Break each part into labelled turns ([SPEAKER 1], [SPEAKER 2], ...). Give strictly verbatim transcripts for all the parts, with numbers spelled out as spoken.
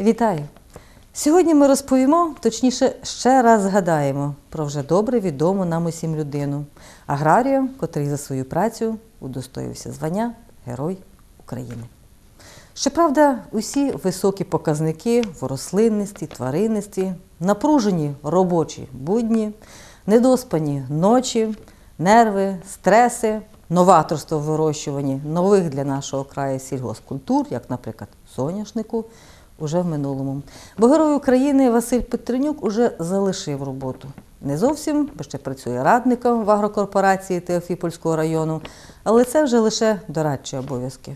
[SPEAKER 1] Вітаю! Сьогодні ми розповімо, точніше, ще раз згадаємо про вже добре відому нам усім людину – аграрія, котрий за свою працю удостоївся звання Герой України. Щоправда, усі високі показники в рослинності, тваринності, напружені робочі будні, недоспані ночі, нерви, стреси, новаторство в вирощуванні нових для нашого краю сільгоспкультур, як, наприклад, соняшнику, уже в минулому. Бо Герой України Василь Петренюк уже залишив роботу. Не зовсім, бо ще працює радником в агрокорпорації Теофіпольського району, але це вже лише дорадчі обов'язки.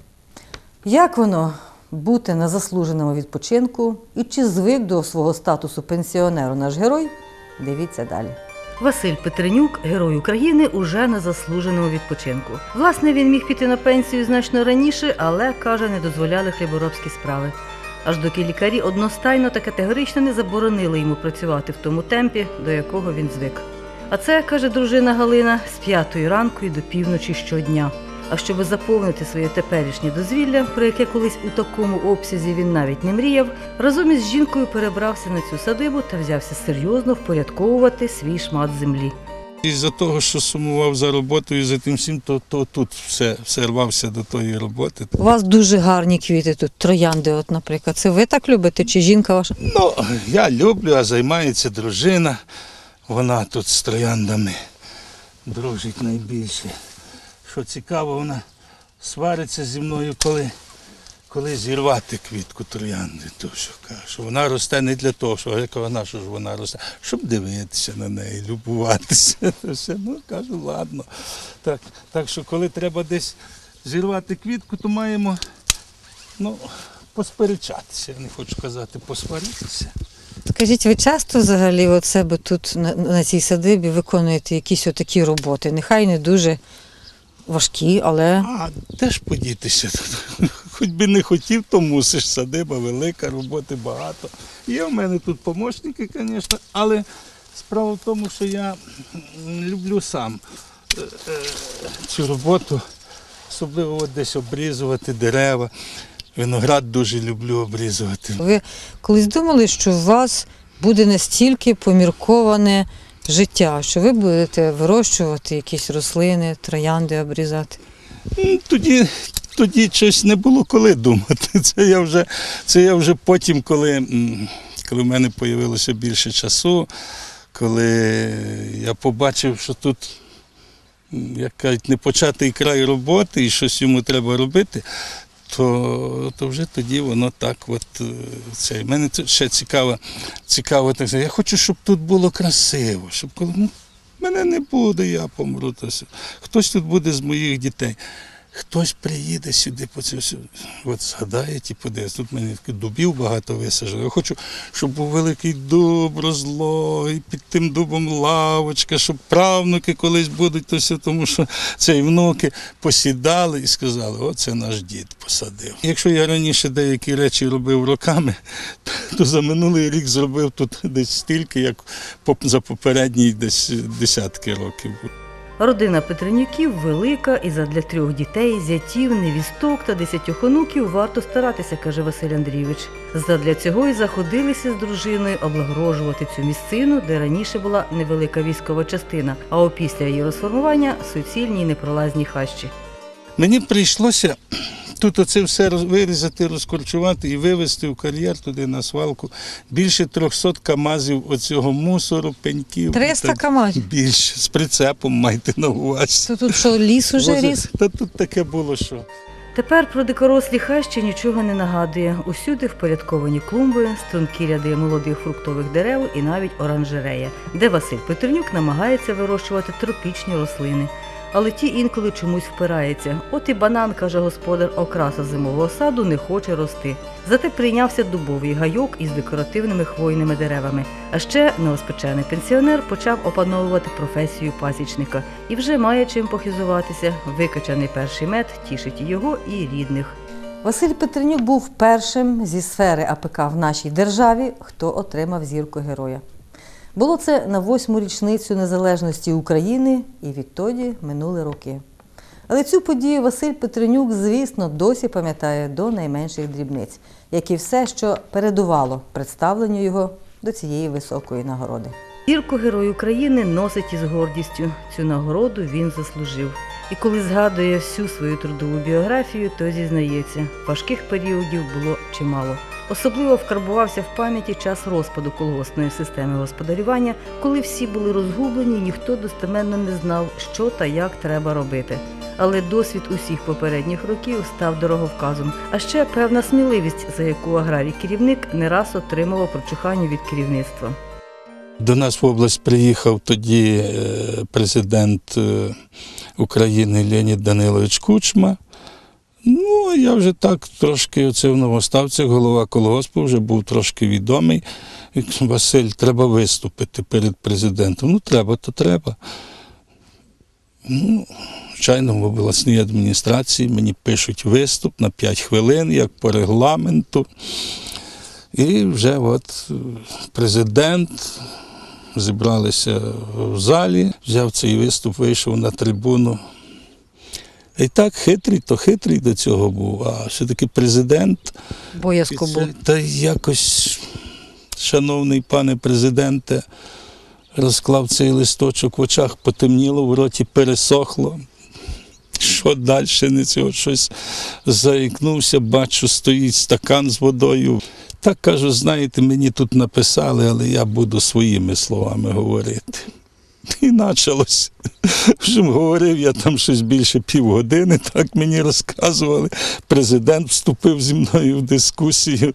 [SPEAKER 1] Як воно бути на заслуженому відпочинку і чи звик до свого статусу пенсіонеру наш герой? Дивіться далі. Василь Петренюк – Герой України уже на заслуженому відпочинку. Власне, він міг піти на пенсію значно раніше, але, каже, не дозволяли хліборобські справи. Аж доки лікарі одностайно та категорично не заборонили йому працювати в тому темпі, до якого він звик. А це, каже дружина Галина, з п'ятої ранку і до півночі щодня. А щоби заповнити своє теперішнє дозвілля, про яке колись у такому обсязі він навіть не мріяв, разом із жінкою перебрався на цю садибу та взявся серйозно впорядковувати свій шмат землі.
[SPEAKER 2] Із-за того, що сумував за роботою, за тим всім, то, то тут все, все рвався до тої роботи.
[SPEAKER 1] У вас дуже гарні квіти тут, троянди, от, наприклад. Це ви так любите, чи жінка ваша?
[SPEAKER 2] Ну, я люблю, а займається дружина. Вона тут з трояндами дружить найбільше. Що цікаво, вона свариться зі мною, коли, коли зірвати квітку троянди. То, що, що вона росте не для того, що яка вона, що ж вона росте, щоб дивитися на неї, любуватися. Ну, кажу, ладно. Так, так що, коли треба десь зірвати квітку, то маємо, ну, посперечатися. Я не хочу казати, посваритися.
[SPEAKER 1] Скажіть, ви часто взагалі от себе тут на, на цій садибі виконуєте якісь отакі роботи? Нехай не дуже важкі, але…
[SPEAKER 2] А, де ж подітися? Хоч би не хотів, то мусиш. Садиба велика, роботи багато. Є в мене тут помічники, звісно, але справа в тому, що я люблю сам цю роботу, особливо от десь обрізувати дерева. Виноград дуже люблю обрізувати.
[SPEAKER 1] Ви колись думали, що у вас буде настільки помірковане життя, що ви будете вирощувати якісь рослини, троянди обрізати?
[SPEAKER 2] Тоді, тоді щось не було коли думати. Це я вже, це я вже потім, коли, коли в мене з'явилося більше часу, коли я побачив, що тут, як кажуть, непочатий край роботи і щось йому треба робити, то, то вже тоді воно так от, це. Мене тут ще цікаво, цікаво так сказати, я хочу, щоб тут було красиво, щоб коли, ну, мене не буде, я помру. То, хтось тут буде з моїх дітей, хтось приїде сюди, по це все, от згадає, і подивиться, тут мене дубів багато висаджено. Я хочу, щоб був великий дуб, розлогий, під тим дубом лавочка, щоб правнуки колись будуть, то все, тому що це і внуки посідали і сказали, оце наш дід посадив. Якщо я раніше деякі речі робив роками, то за минулий рік зробив тут десь стільки, як за попередній десь десятки років.
[SPEAKER 1] Родина Петренюків велика, і задля трьох дітей, зятів, невісток та десятьох онуків варто старатися, каже Василь Андрійович. Задля цього й заходилися з дружиною облагороджувати цю місцину, де раніше була невелика військова частина, а опісля її розформування – суцільні й непролазні хащі.
[SPEAKER 2] Мені прийшлося тут оце все вирізати, розкорчувати і вивезти в кар'єр туди на свалку. Більше трьохсот камазів оцього мусору, пеньків.
[SPEAKER 1] триста камазів?
[SPEAKER 2] Більше, з прицепом майте на увазі.
[SPEAKER 1] То тут що, ліс уже ріс?
[SPEAKER 2] Та тут таке було, що.
[SPEAKER 1] Тепер про дикорослі хащі нічого не нагадує. Усюди впорядковані клумби, стрункі ряди молодих фруктових дерев і навіть оранжерея, де Василь Петренюк намагається вирощувати тропічні рослини. Але ті інколи чомусь впираються. От і банан, каже господар, окраса зимового саду, не хоче рости. Зате прийнявся дубовий гайок із декоративними хвойними деревами. А ще новоспечений пенсіонер почав опановувати професію пасічника. І вже має чим похизуватися. Викачаний перший мед тішить і його, і рідних. Василь Петренюк був першим зі сфери АПК в нашій державі, хто отримав зірку героя. Було це на восьму річницю незалежності України і відтоді минули роки. Але цю подію Василь Петренюк, звісно, досі пам'ятає до найменших дрібниць, як і все, що передувало представленню його до цієї високої нагороди. Зірку Герой України носить із гордістю. Цю нагороду він заслужив. І коли згадує всю свою трудову біографію, то зізнається, важких періодів було чимало. Особливо вкарбувався в пам'яті час розпаду колгоспної системи господарювання, коли всі були розгублені, ніхто достеменно не знав, що та як треба робити. Але досвід усіх попередніх років став дороговказом. А ще певна сміливість, за яку аграрій-керівник не раз отримував прочухання від керівництва.
[SPEAKER 2] До нас в область приїхав тоді президент України Леонід Данилович Кучма. Ну, я вже так трошки оце в Новоставцях, голова колгоспу, вже був трошки відомий. Василь, треба виступити перед президентом. Ну, треба, то треба. Ну, звичайно, в обласній адміністрації мені пишуть виступ на п'ять хвилин, як по регламенту. І вже от президент, зібралися в залі, взяв цей виступ, вийшов на трибуну. І так хитрий, то хитрий до цього був, а все-таки президент.
[SPEAKER 1] Боязко був.
[SPEAKER 2] Та якось, шановний пане президенте, розклав цей листочок, в очах потемніло, в роті пересохло. Що далі, не цього, щось заікнувся, бачу, стоїть стакан з водою. Так, кажу, знаєте, мені тут написали, але я буду своїми словами говорити. І почалось. Вже говорив я там щось більше півгодини, так мені розказували. Президент вступив зі мною в дискусію.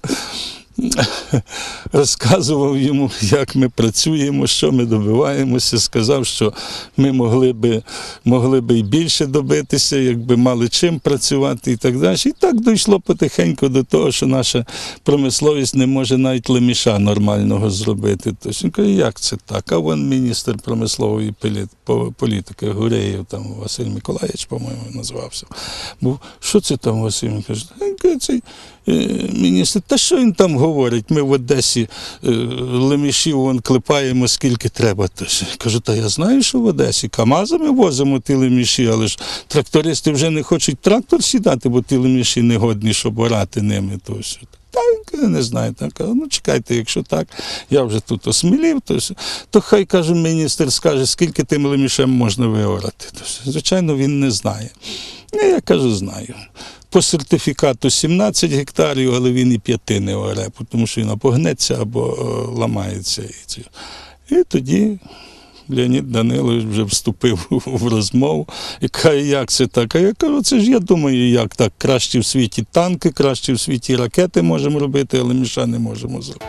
[SPEAKER 2] Розказував йому, як ми працюємо, що ми добиваємося, сказав, що ми могли би, могли би і більше добитися, якби мали чим працювати і так далі. І так дійшло потихеньку до того, що наша промисловість не може навіть леміша нормального зробити. Тобто він каже, як це так? А вон міністр промислової політики Гуреєв, там Василь Миколаївич, по-моєму, назвався. Був, що це там Василь? Він каже, цей міністр, та що він там говорить? Ми в Одесі лемішів вон клепаємо скільки треба. Кажу, та я знаю, що в Одесі КАМАЗами возимо ті леміші, але ж трактористи вже не хочуть трактор сідати, бо ті леміші негодні, щоб орати ними. Так, не знаю, так, ну чекайте, якщо так, я вже тут осмілів, то, то хай, каже, міністр скаже, скільки тим лемішем можна виорати. То, звичайно, він не знає. Я кажу, знаю. По сертифікату сімнадцять гектарів, але він і п'яти не оре, тому що він або гнеться, або ламається. І тоді Леонід Данилович вже вступив в розмову і каже, як це так? А я кажу, це ж я думаю, як так, краще в світі танки, краще в світі ракети можемо робити, але міша не можемо зробити.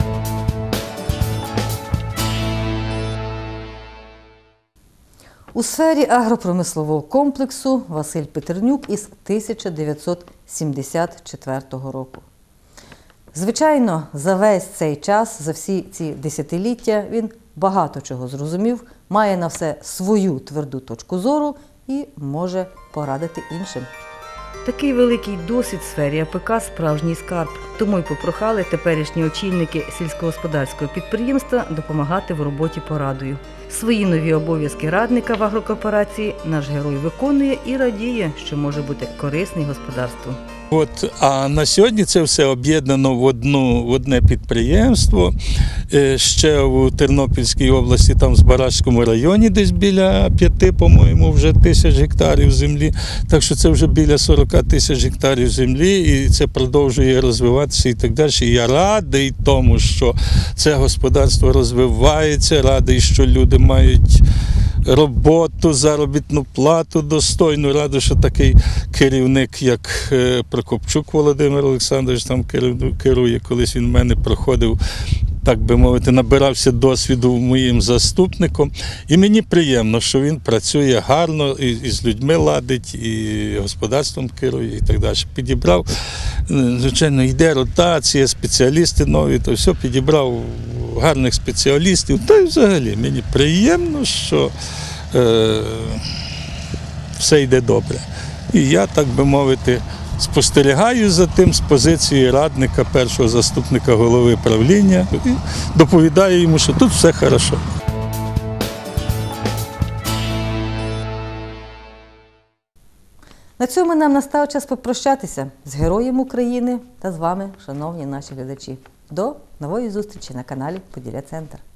[SPEAKER 1] У сфері агропромислового комплексу Василь Петренюк із тисяча дев'ятсот сімдесят четвертого року. Звичайно, за весь цей час, за всі ці десятиліття він багато чого зрозумів, має на все свою тверду точку зору і може порадити іншим. Такий великий досвід в сфері АПК – справжній скарб. Тому й попрохали теперішні очільники сільськогосподарського підприємства допомагати в роботі порадою. Свої нові обов'язки радника в агрокорпорації наш герой виконує і радіє, що може бути корисний господарству.
[SPEAKER 2] От, а на сьогодні це все об'єднано в, одну, в одне підприємство. Ще в Тернопільській області, там в Збаразькому районі, десь біля п'яти, по-моєму, вже тисяч гектарів землі. Так що це вже біля сорока тисяч гектарів землі, і це продовжує розвиватися і так далі. І я радий тому, що це господарство розвивається, радий, що люди мають роботу, заробітну плату достойну. Радий, що такий керівник, як Прокопчук Володимир Олександрович, там керує. Колись він в мене проходив, так би мовити, набирався досвіду моїм заступником. І мені приємно, що він працює гарно, і, і з людьми ладить, і господарством керує, і так далі. Підібрав, звичайно, йде ротація, спеціалісти нові, то все, підібрав гарних спеціалістів. Та й взагалі мені приємно, що е, все йде добре. І я, так би мовити, спостерігаю за тим з позиції радника, першого заступника голови правління і доповідаю йому, що тут все хорошо.
[SPEAKER 1] На цьому нам настав час попрощатися з героєм України та з вами, шановні наші глядачі. До нової зустрічі на каналі Поділля Центр.